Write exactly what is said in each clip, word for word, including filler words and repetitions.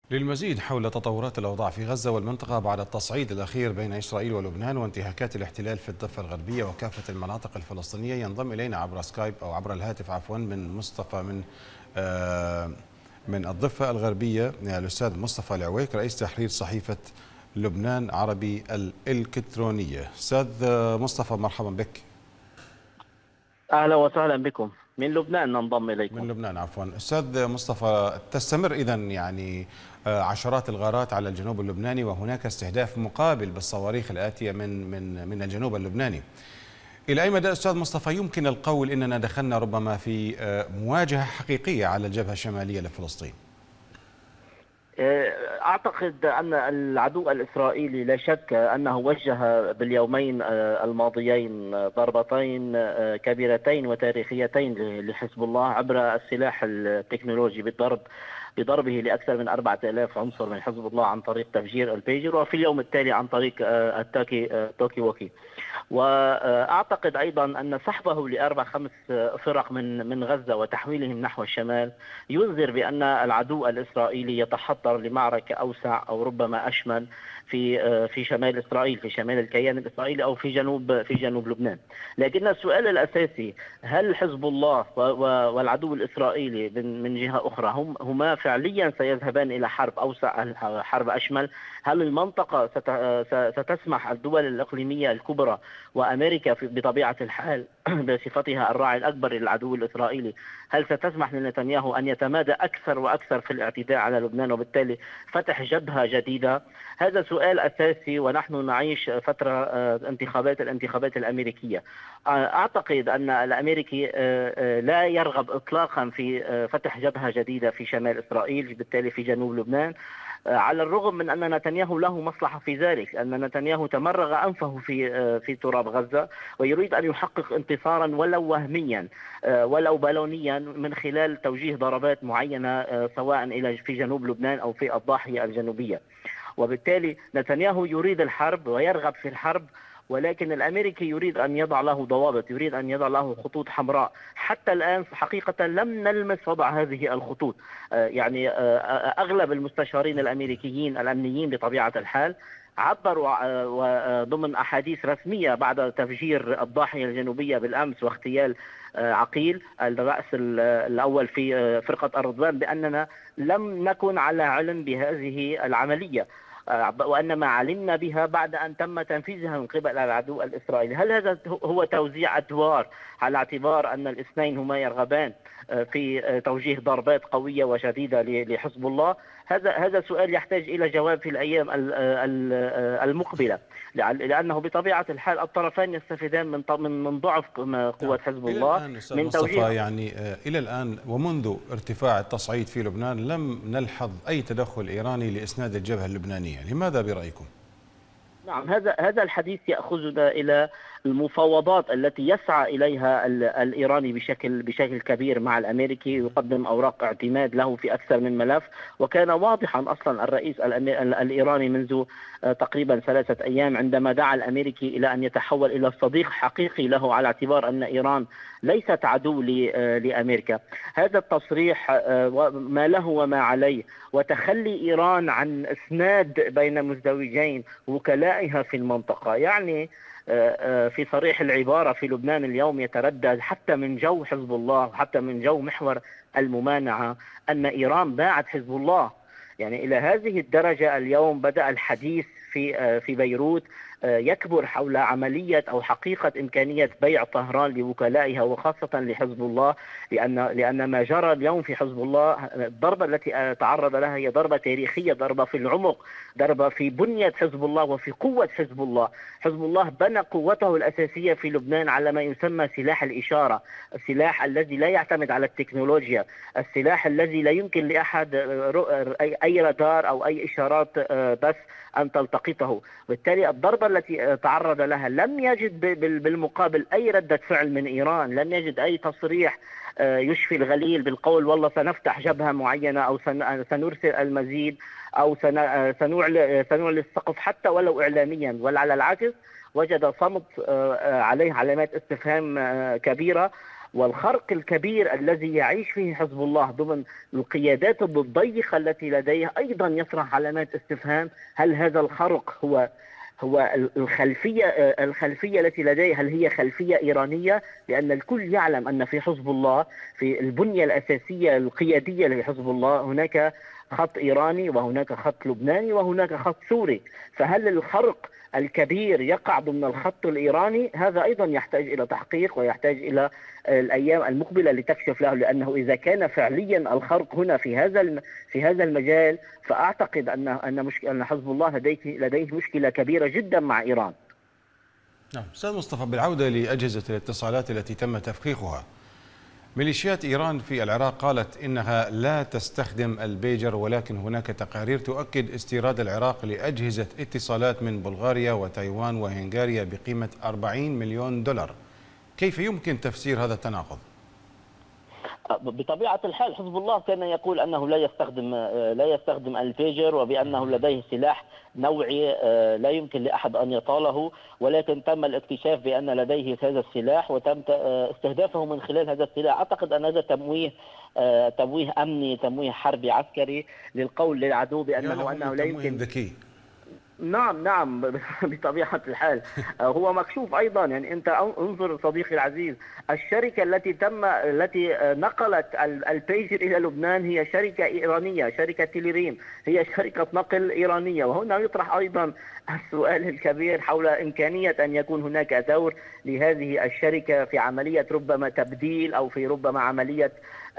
للمزيد حول تطورات الأوضاع في غزة والمنطقة بعد التصعيد الأخير بين إسرائيل ولبنان وانتهاكات الاحتلال في الضفة الغربية وكافة المناطق الفلسطينية، ينضم إلينا عبر سكايب أو عبر الهاتف عفوا من مصطفى من آه من الضفة الغربية الأستاذ مصطفى العويك رئيس تحرير صحيفة لبنان عربي الإلكترونية. أستاذ مصطفى مرحبا بك. أهلا وسهلا بكم من لبنان، ننضم من إليكم. لبنان عفوا. أستاذ مصطفى، تستمر إذن يعني عشرات الغارات على الجنوب اللبناني وهناك استهداف مقابل بالصواريخ الآتية من من من الجنوب اللبناني. إلى أي مدى أستاذ مصطفى يمكن القول إننا دخلنا ربما في مواجهة حقيقية على الجبهة الشمالية لفلسطين؟ أعتقد أن العدو الإسرائيلي لا شك أنه وجه باليومين الماضيين ضربتين كبيرتين وتاريخيتين لحزب الله عبر السلاح التكنولوجي بالضرب بضربه لأكثر من أربعة آلاف عنصر من حزب الله عن طريق تفجير البيجر، وفي اليوم التالي عن طريق التاكي توكي ووكي. واعتقد ايضا ان سحبه لاربع خمس فرق من من غزه وتحويلهم نحو الشمال ينذر بان العدو الاسرائيلي يتحضر لمعركه اوسع او ربما اشمل في في شمال اسرائيل، في شمال الكيان الاسرائيلي او في جنوب في جنوب لبنان. لكن السؤال الاساسي، هل حزب الله والعدو الاسرائيلي من جهه اخرى هم هما فعليا سيذهبان الى حرب اوسع، حرب اشمل؟ هل المنطقه ستسمح، الدول الاقليميه الكبرى وأمريكا بطبيعة الحال بصفتها الراعي الأكبر للعدو الإسرائيلي، هل ستسمح لنتنياهو أن يتمادى أكثر وأكثر في الاعتداء على لبنان وبالتالي فتح جبهة جديدة؟ هذا سؤال أساسي، ونحن نعيش فترة انتخابات الانتخابات الأمريكية. أعتقد أن الأمريكي لا يرغب إطلاقا في فتح جبهة جديدة في شمال إسرائيل، بالتالي في جنوب لبنان، على الرغم من أن نتنياهو له مصلحة في ذلك، أن نتنياهو تمرغ أنفه في في تراب غزة ويريد أن يحقق انتصارا ولو وهميا ولو بالونيا من خلال توجيه ضربات معينة سواء إلى في جنوب لبنان أو في الضاحية الجنوبية. وبالتالي نتنياهو يريد الحرب ويرغب في الحرب، ولكن الأمريكي يريد أن يضع له ضوابط، يريد أن يضع له خطوط حمراء. حتى الآن حقيقة لم نلمس وضع هذه الخطوط. يعني أغلب المستشارين الأمريكيين الأمنيين بطبيعة الحال عبروا ضمن أحاديث رسمية بعد تفجير الضاحية الجنوبية بالأمس واغتيال عقيل الرأس الأول في فرقة الرضوان بأننا لم نكن على علم بهذه العملية، وأنما علمنا بها بعد أن تم تنفيذها من قبل العدو الإسرائيلي. هل هذا هو توزيع أدوار على اعتبار أن الاثنين هما يرغبان في توجيه ضربات قوية وشديدة لحزب الله؟ هذا هذا سؤال يحتاج إلى جواب في الأيام المقبلة، لأنه بطبيعة الحال الطرفان يستفيدان من من ضعف قوة حزب الله. إلى الآن أستاذ مصطفى، يعني إلى الآن ومنذ ارتفاع التصعيد في لبنان لم نلحظ أي تدخل إيراني لإسناد الجبهة اللبنانية، لماذا برأيكم؟ نعم، هذا هذا الحديث يأخذنا إلى المفاوضات التي يسعى إليها الإيراني بشكل بشكل كبير مع الأمريكي، يقدم أوراق اعتماد له في أكثر من ملف، وكان واضحا أصلا الرئيس الإيراني منذ تقريبا ثلاثة أيام عندما دعا الأمريكي إلى أن يتحول إلى صديق حقيقي له، على اعتبار أن إيران ليست عدو لأمريكا. هذا التصريح ما له وما عليه، وتخلي إيران عن إسناد بين مزدوجين وكلائها في المنطقة، يعني في صريح العبارة في لبنان اليوم يتردد حتى من جو حزب الله، حتى من جو محور الممانعة، أن إيران باعت حزب الله. يعني إلى هذه الدرجة اليوم بدأ الحديث في في بيروت يكبر حول عملية أو حقيقة إمكانية بيع طهران لوكلائها وخاصة لحزب الله، لأن لأن ما جرى اليوم في حزب الله، الضربة التي تعرض لها هي ضربة تاريخية، ضربة في العمق، ضربة في بنية حزب الله وفي قوة حزب الله. حزب الله بنى قوته الأساسية في لبنان على ما يسمى سلاح الإشارة، السلاح الذي لا يعتمد على التكنولوجيا، السلاح الذي لا يمكن لأحد أي رادار أو أي إشارات بس أن تلتقطه. بالتالي الضربة التي تعرض لها لم يجد بالمقابل أي ردة فعل من إيران، لم يجد أي تصريح يشفي الغليل بالقول والله سنفتح جبهة معينة أو سنرسل المزيد أو سنعلي سنعلي السقف حتى ولو إعلاميا، وعلى العكس وجد صمت عليه علامات استفهام كبيرة. والخرق الكبير الذي يعيش فيه حزب الله ضمن القيادات الضيقة التي لديه أيضا يطرح علامات استفهام. هل هذا الخرق هو هو الخلفية الخلفية التي لديه، هل هي خلفية إيرانية؟ لأن الكل يعلم أن في حزب الله، في البنية الأساسية القيادية لحزب الله، هناك خط إيراني وهناك خط لبناني وهناك خط سوري. فهل الخرق الكبير يقع ضمن الخط الإيراني؟ هذا أيضا يحتاج إلى تحقيق ويحتاج إلى الأيام المقبلة لتكشف له، لأنه إذا كان فعليا الخرق هنا في هذا في هذا المجال، فأعتقد أن أن مشكلة أن حزب الله لديه لديه مشكلة كبيرة جدا مع إيران. نعم، أستاذ مصطفى، بالعودة لأجهزة الاتصالات التي تم تفخيخها، ميليشيات إيران في العراق قالت إنها لا تستخدم البيجر، ولكن هناك تقارير تؤكد استيراد العراق لأجهزة اتصالات من بلغاريا وتايوان وهنغاريا بقيمة أربعين مليون دولار. كيف يمكن تفسير هذا التناقض؟ بطبيعة الحال حزب الله كان يقول أنه لا يستخدم لا يستخدم البيجر، وبأنه لديه سلاح نوعي لا يمكن لأحد أن يطاله، ولكن تم الاكتشاف بأن لديه هذا السلاح وتم استهدافه من خلال هذا السلاح. أعتقد أن هذا تمويه تمويه أمني، تمويه حربي عسكري للقول للعدو بأنه أنه لا يمكن. ذكي. نعم نعم بطبيعة الحال هو مكشوف أيضا. يعني أنت انظر صديقي العزيز، الشركة التي تم التي نقلت البيجر إلى لبنان هي شركة إيرانية، شركة تيليريم، هي شركة نقل إيرانية. وهنا يطرح أيضا السؤال الكبير حول إمكانية أن يكون هناك دور لهذه الشركة في عملية ربما تبديل أو في ربما عملية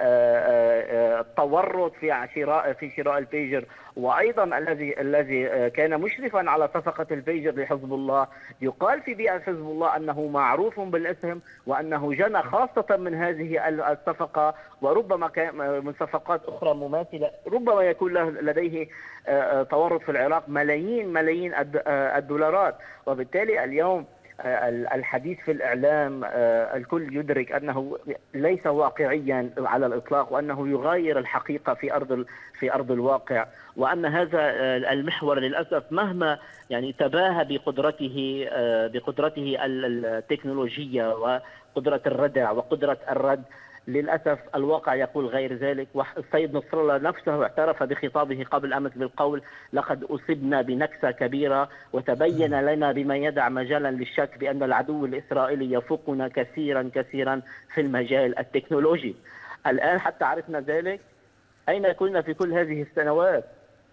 التورط في شراء في شراء البيجر. وايضا الذي الذي كان مشرفا على صفقه البيجر لحزب الله، يقال في بيئه حزب الله انه معروف بالاسم وانه جنى خاصه من هذه الصفقه، وربما من صفقات اخرى مماثله، ربما يكون له لديه تورط في العراق ملايين ملايين الدولارات. وبالتالي اليوم الحديث في الإعلام الكل يدرك أنه ليس واقعيا على الإطلاق، وأنه يغاير الحقيقة في أرض في أرض الواقع، وأن هذا المحور للأسف مهما يعني تباهى بقدرته بقدرته التكنولوجية وقدرة الردع وقدرة الرد، للأسف الواقع يقول غير ذلك. والسيد نصر الله نفسه اعترف بخطابه قبل أمس بالقول: لقد أصبنا بنكسة كبيرة، وتبين لنا بما يدع مجالا للشك بأن العدو الإسرائيلي يفوقنا كثيرا كثيرا في المجال التكنولوجي. الآن حتى عرفنا ذلك، أين كنا في كل هذه السنوات؟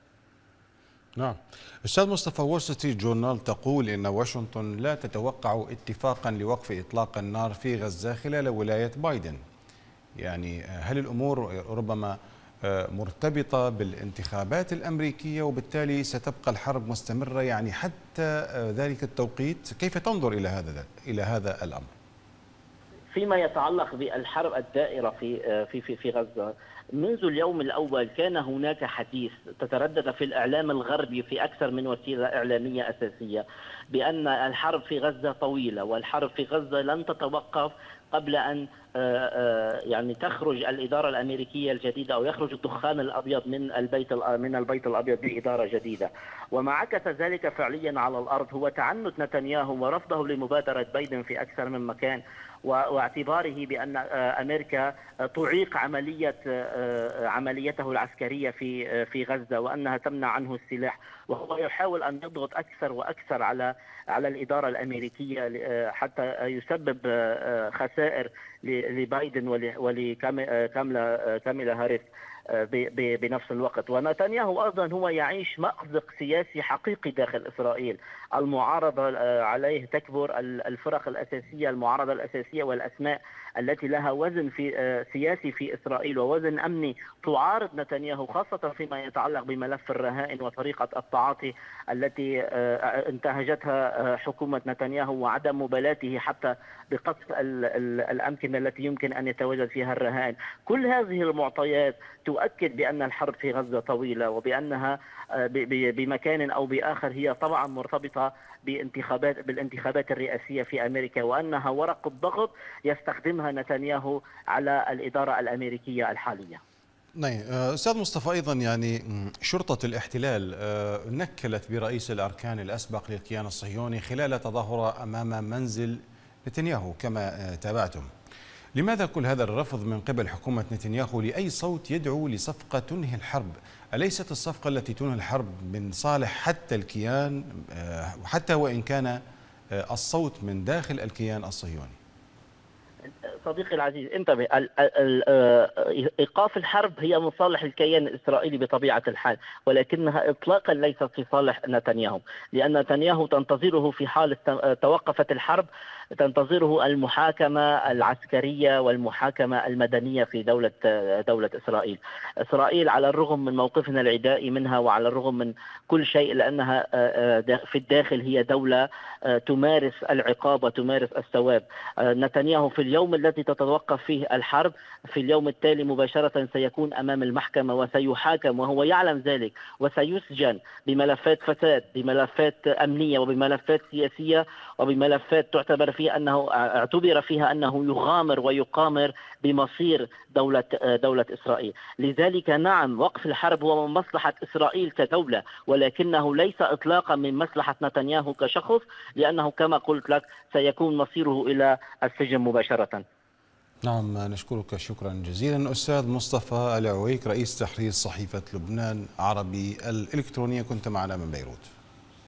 نعم. أستاذ مصطفى، وول ستريت جورنال تقول إن واشنطن لا تتوقع اتفاقا لوقف إطلاق النار في غزة خلال ولاية بايدن. يعني هل الأمور ربما مرتبطة بالانتخابات الأمريكية وبالتالي ستبقى الحرب مستمرة يعني حتى ذلك التوقيت؟ كيف تنظر إلى هذا إلى هذا الأمر؟ فيما يتعلق بالحرب الدائرة في في في في غزة، منذ اليوم الأول كان هناك حديث تتردد في الإعلام الغربي في أكثر من وسيلة إعلامية أساسية بأن الحرب في غزة طويلة، والحرب في غزة لن تتوقف قبل أن يعني تخرج الإدارة الأمريكية الجديدة أو يخرج الدخان الأبيض من البيت من البيت الأبيض بإدارة جديدة. وما عكس ذلك فعليا على الأرض هو تعنت نتنياهو ورفضه لمبادرة بايدن في أكثر من مكان، واعتباره بأن أمريكا تعيق عملية عمليته العسكرية في في غزة وأنها تمنع عنه السلاح، وهو يحاول أن يضغط أكثر وأكثر على على الإدارة الأمريكية حتى يسبب خسائر لبايدن ولكاملا كاميلا هاريس بنفس الوقت. ونتنياهو أيضا هو يعيش مأزق سياسي حقيقي داخل إسرائيل. المعارضة عليه تكبر، الفرق الأساسية المعارضة الأساسية والأسماء التي لها وزن في سياسي في إسرائيل ووزن أمني تعارض نتنياهو، خاصة فيما يتعلق بملف الرهائن وطريقة التعاطي التي انتهجتها حكومة نتنياهو وعدم مبالاته حتى بقصف الأمكنة التي يمكن أن يتواجد فيها الرهائن. كل هذه المعطيات تؤكد بأن الحرب في غزة طويلة، وبأنها بمكان أو بآخر هي طبعا مرتبطة بانتخابات بالانتخابات الرئاسية في أمريكا، وأنها ورقة ضغط يستخدمها نتنياهو على الإدارة الأمريكية الحالية. نعم أستاذ مصطفى، أيضا يعني شرطة الاحتلال نكلت برئيس الأركان الأسبق للكيان الصهيوني خلال تظاهرة أمام منزل نتنياهو كما تابعتم. لماذا كل هذا الرفض من قبل حكومة نتنياهو لأي صوت يدعو لصفقة تنهي الحرب؟ أليست الصفقة التي تنهي الحرب من صالح حتى الكيان، وحتى وإن كان الصوت من داخل الكيان الصهيوني؟ صديقي العزيز، انتبه، ايقاف الحرب هي من صالح الكيان الاسرائيلي بطبيعه الحال، ولكنها اطلاقا ليست في صالح نتنياهو، لان نتنياهو تنتظره في حال توقفت الحرب، تنتظره المحاكمه العسكريه والمحاكمه المدنيه في دوله دوله اسرائيل. اسرائيل على الرغم من موقفنا العدائي منها وعلى الرغم من كل شيء، لانها في الداخل هي دوله تمارس العقاب وتمارس الثواب. نتنياهو في اليوم الذي تتوقف فيه الحرب، في اليوم التالي مباشرة سيكون أمام المحكمة وسيحاكم، وهو يعلم ذلك، وسيسجن بملفات فساد، بملفات أمنية وبملفات سياسية وبملفات تعتبر فيها أنه اعتبر فيها أنه يغامر ويقامر بمصير دولة دولة إسرائيل. لذلك نعم، وقف الحرب هو من مصلحة إسرائيل كدولة، ولكنه ليس إطلاقا من مصلحة نتنياهو كشخص، لأنه كما قلت لك سيكون مصيره إلى السجن مباشرة. نعم، نشكرك شكرا جزيلا أستاذ مصطفى العويك، رئيس تحرير صحيفة لبنان عربي الإلكترونية، كنت معنا من بيروت.